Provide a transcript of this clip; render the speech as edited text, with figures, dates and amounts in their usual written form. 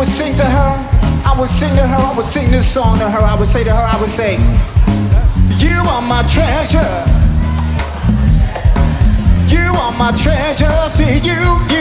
would sing to her, I would sing to her, I would sing this song to her. I would say to her, I would say, you are my treasure. You are my treasure. See you.